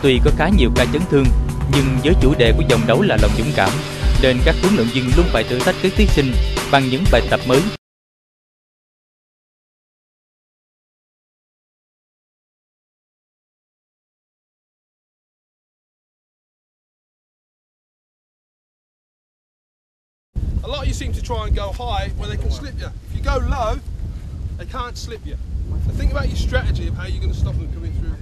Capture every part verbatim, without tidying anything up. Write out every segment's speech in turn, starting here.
Tuy có khá nhiều ca chấn thương, nhưng với chủ đề của vòng đấu là lòng dũng cảm, nên các huấn luyện viên luôn phải thử thách các thí sinh bằng những bài tập mới. A lot of you seem to try and go high where they can slip you. If you go low, they can't slip you. So think about your strategy of how you're going to stop them coming through.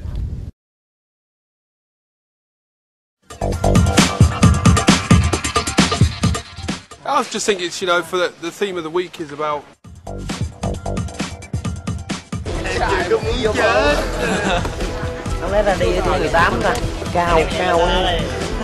I was just thinking, you know, for the, the theme of the week is about. Không lẽ ra đi thứ mười tám ta, cao cao quá.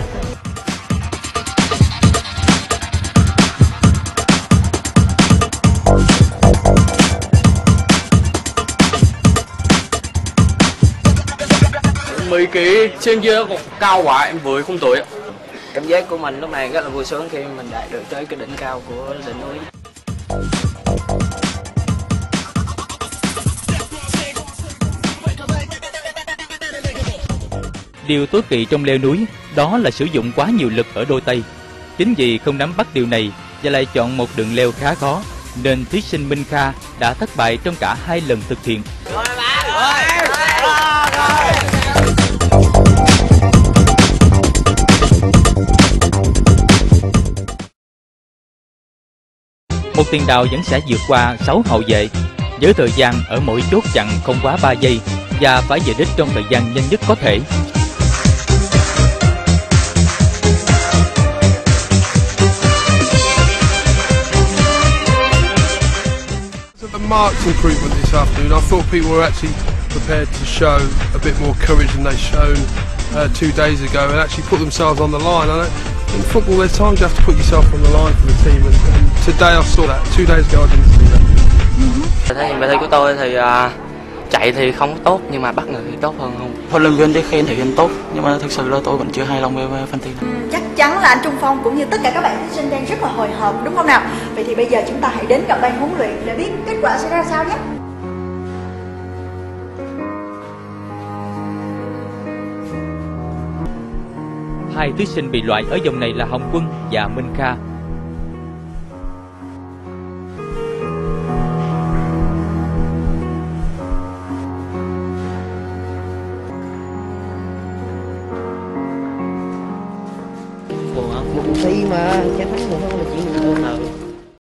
mười ký trên kia còn cao quá, em với không tới. Cảm giác của mình lúc này rất là vui sướng khi mình đạt được tới cái đỉnh cao của đỉnh núi. Điều tối kỵ trong leo núi đó là sử dụng quá nhiều lực ở đôi tay. Chính vì không nắm bắt điều này và lại chọn một đường leo khá khó, nên thí sinh Minh Kha đã thất bại trong cả hai lần thực hiện. Một tiền đạo vẫn sẽ vượt qua sáu hậu vệ với thời gian ở mỗi chốt chặn không quá ba giây và phải về đích trong thời gian nhanh nhất có thể. A marked improvement this afternoon. I thought people were actually prepared to show a bit more courage than they've shown uh, two days ago and actually put themselves on the line. I know in football there's times you have to put yourself on the line for the team and, and today I saw that. Two days ago I didn't see that. Thấy bài thi của tôi thì uh, chạy thì không tốt nhưng mà bắt người thì tốt hơn không. Huấn luyện viên thì khen thể hiện tốt nhưng mà thực sự là tôi vẫn chưa hài lòng với phần thi. Chắc chắn là anh Trung Phong cũng như tất cả các bạn thí sinh đang rất là hồi hộp đúng không nào? Vậy thì bây giờ chúng ta hãy đến gặp ban huấn luyện để biết kết quả sẽ ra sao nhé. Hai thí sinh bị loại ở vòng này là Hồng Quân và Minh Kha. Một thi mà chắc thắng được không?